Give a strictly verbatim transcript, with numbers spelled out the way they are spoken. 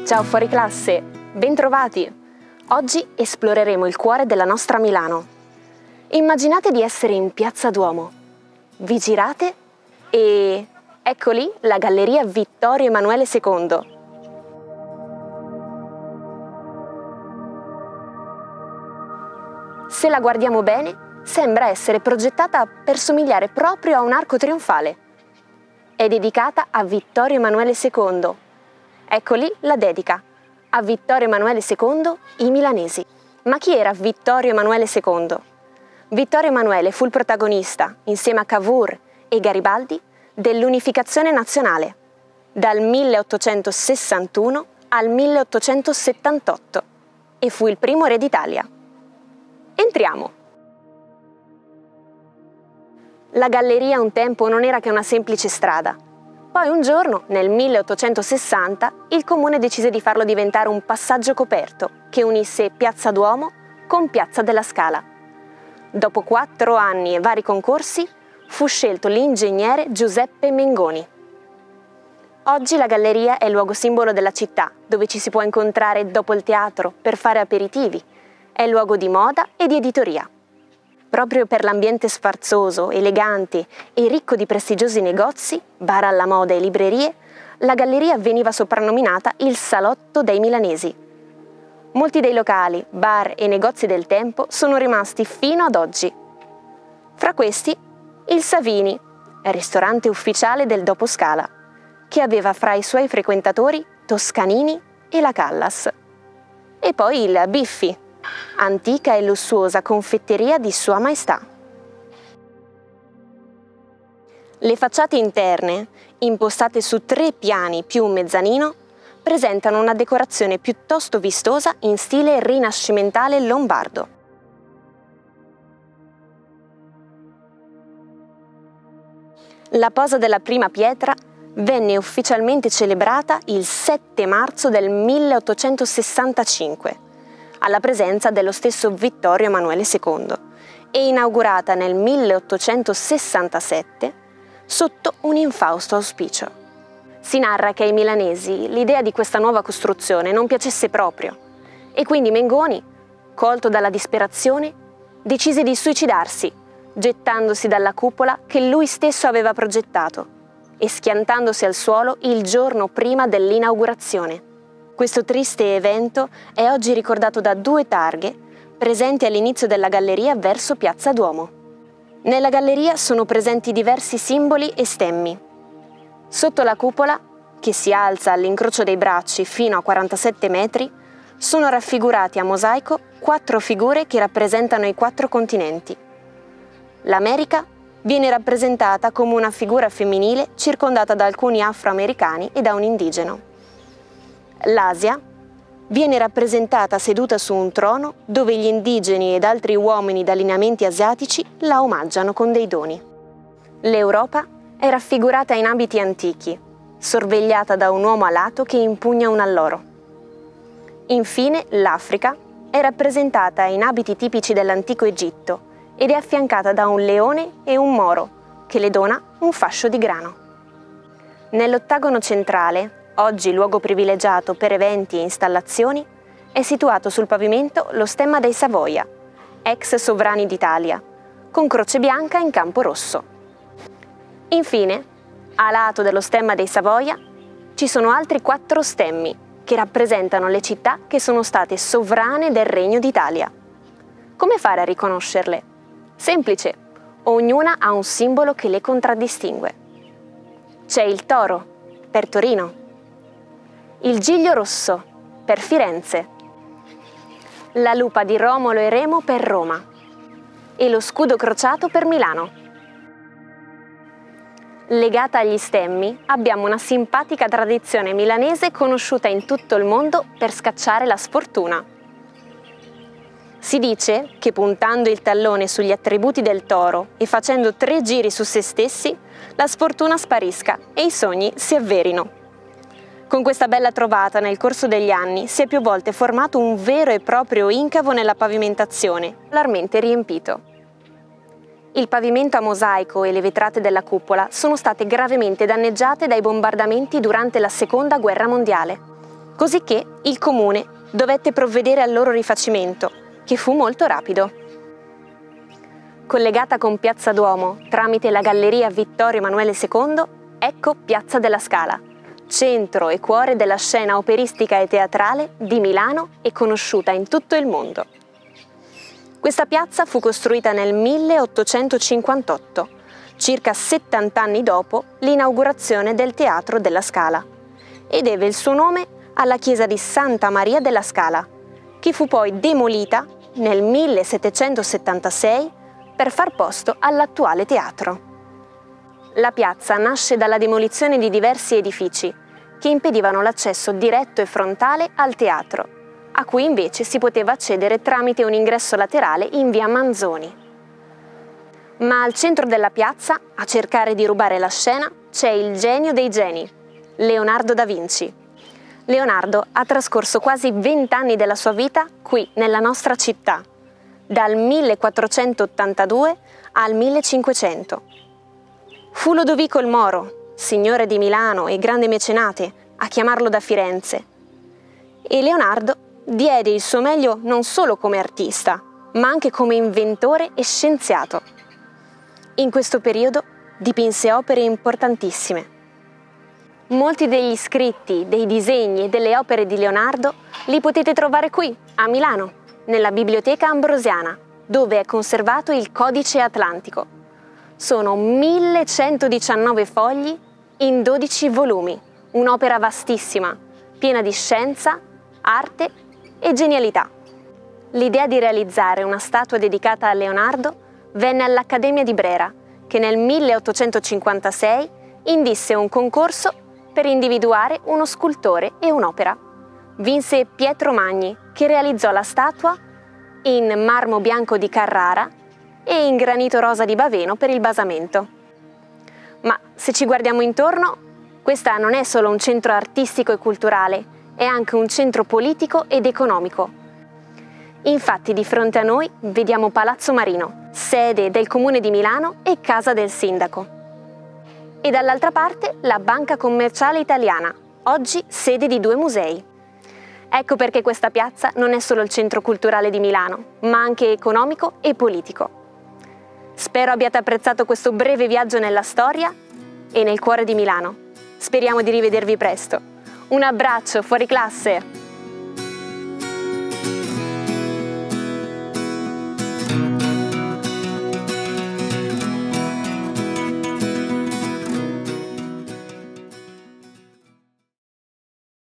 Ciao fuori classe, bentrovati! Oggi esploreremo il cuore della nostra Milano. Immaginate di essere in Piazza Duomo. Vi girate e ecco lì la Galleria Vittorio Emanuele secondo. Se la guardiamo bene, sembra essere progettata per somigliare proprio a un arco trionfale. È dedicata a Vittorio Emanuele secondo. Ecco lì la dedica. A Vittorio Emanuele secondo, i milanesi. Ma chi era Vittorio Emanuele secondo? Vittorio Emanuele fu il protagonista, insieme a Cavour e Garibaldi, dell'unificazione nazionale, dal milleottocentosessantuno al milleottocentosettantotto, e fu il primo re d'Italia. Entriamo! La galleria un tempo non era che una semplice strada. Poi un giorno, nel milleottocentosessanta, il comune decise di farlo diventare un passaggio coperto che unisse Piazza Duomo con Piazza della Scala. Dopo quattro anni e vari concorsi, fu scelto l'ingegnere Giuseppe Mengoni. Oggi la galleria è il luogo simbolo della città, dove ci si può incontrare dopo il teatro per fare aperitivi. È luogo di moda e di editoria. Proprio per l'ambiente sfarzoso, elegante e ricco di prestigiosi negozi, bar alla moda e librerie, la galleria veniva soprannominata il Salotto dei Milanesi. Molti dei locali, bar e negozi del tempo sono rimasti fino ad oggi. Fra questi, il Savini, ristorante ufficiale del dopo Scala, che aveva fra i suoi frequentatori Toscanini e la Callas. E poi il Biffi, antica e lussuosa confetteria di Sua Maestà. Le facciate interne, impostate su tre piani più un mezzanino, presentano una decorazione piuttosto vistosa in stile rinascimentale lombardo. La posa della prima pietra venne ufficialmente celebrata il sette marzo del milleottocentosessantacinque, alla presenza dello stesso Vittorio Emanuele secondo, e inaugurata nel milleottocentosessantasette sotto un infausto auspicio. Si narra che ai milanesi l'idea di questa nuova costruzione non piacesse proprio, e quindi Mengoni, colto dalla disperazione, decise di suicidarsi, gettandosi dalla cupola che lui stesso aveva progettato e schiantandosi al suolo il giorno prima dell'inaugurazione. Questo triste evento è oggi ricordato da due targhe presenti all'inizio della galleria verso Piazza Duomo. Nella galleria sono presenti diversi simboli e stemmi. Sotto la cupola, che si alza all'incrocio dei bracci fino a quarantasette metri, sono raffigurati a mosaico quattro figure che rappresentano i quattro continenti. L'America viene rappresentata come una figura femminile circondata da alcuni afroamericani e da un indigeno. L'Asia viene rappresentata seduta su un trono dove gli indigeni ed altri uomini da lineamenti asiatici la omaggiano con dei doni. L'Europa è raffigurata in abiti antichi, sorvegliata da un uomo alato che impugna un alloro. Infine l'Africa è rappresentata in abiti tipici dell'antico Egitto ed è affiancata da un leone e un moro che le dona un fascio di grano. Nell'ottagono centrale, oggi luogo privilegiato per eventi e installazioni, è situato sul pavimento lo stemma dei Savoia, ex sovrani d'Italia, con croce bianca in campo rosso. Infine, a lato dello stemma dei Savoia, ci sono altri quattro stemmi che rappresentano le città che sono state sovrane del Regno d'Italia. Come fare a riconoscerle? Semplice, ognuna ha un simbolo che le contraddistingue. C'è il toro, per Torino, il giglio rosso, per Firenze, la lupa di Romolo e Remo per Roma e lo scudo crociato per Milano. Legata agli stemmi abbiamo una simpatica tradizione milanese conosciuta in tutto il mondo per scacciare la sfortuna. Si dice che puntando il tallone sugli attributi del toro e facendo tre giri su se stessi, la sfortuna sparisca e i sogni si avverino. Con questa bella trovata nel corso degli anni si è più volte formato un vero e proprio incavo nella pavimentazione, largamente riempito. Il pavimento a mosaico e le vetrate della cupola sono state gravemente danneggiate dai bombardamenti durante la Seconda Guerra Mondiale. cosicché il comune dovette provvedere al loro rifacimento, che fu molto rapido. Collegata con Piazza Duomo tramite la Galleria Vittorio Emanuele secondo, ecco Piazza della Scala, centro e cuore della scena operistica e teatrale di Milano e conosciuta in tutto il mondo. Questa piazza fu costruita nel milleottocentocinquantotto, circa settanta anni dopo l'inaugurazione del Teatro della Scala, e deve il suo nome alla chiesa di Santa Maria della Scala, che fu poi demolita nel millesettecentosettantasei per far posto all'attuale teatro. La piazza nasce dalla demolizione di diversi edifici che impedivano l'accesso diretto e frontale al teatro, a cui invece si poteva accedere tramite un ingresso laterale in via Manzoni. Ma al centro della piazza, a cercare di rubare la scena, c'è il genio dei geni, Leonardo da Vinci. Leonardo ha trascorso quasi vent'anni della sua vita qui, nella nostra città, dal millequattrocentottantadue al millecinquecento. Fu Lodovico il Moro, signore di Milano e grande mecenate, a chiamarlo da Firenze. E Leonardo diede il suo meglio non solo come artista, ma anche come inventore e scienziato. In questo periodo dipinse opere importantissime. Molti degli scritti, dei disegni e delle opere di Leonardo li potete trovare qui, a Milano, nella Biblioteca Ambrosiana, dove è conservato il Codice Atlantico. Sono millecentodiciannove fogli in dodici volumi, un'opera vastissima, piena di scienza, arte e genialità. L'idea di realizzare una statua dedicata a Leonardo venne all'Accademia di Brera, che nel milleottocentocinquantasei indisse un concorso per individuare uno scultore e un'opera. Vinse Pietro Magni, che realizzò la statua in marmo bianco di Carrara e in granito rosa di Baveno per il basamento. Ma se ci guardiamo intorno, questa non è solo un centro artistico e culturale, è anche un centro politico ed economico. Infatti di fronte a noi vediamo Palazzo Marino, sede del Comune di Milano e casa del sindaco. E dall'altra parte la Banca Commerciale Italiana, oggi sede di due musei. Ecco perché questa piazza non è solo il centro culturale di Milano, ma anche economico e politico. Spero abbiate apprezzato questo breve viaggio nella storia e nel cuore di Milano. Speriamo di rivedervi presto. Un abbraccio, fuori classe!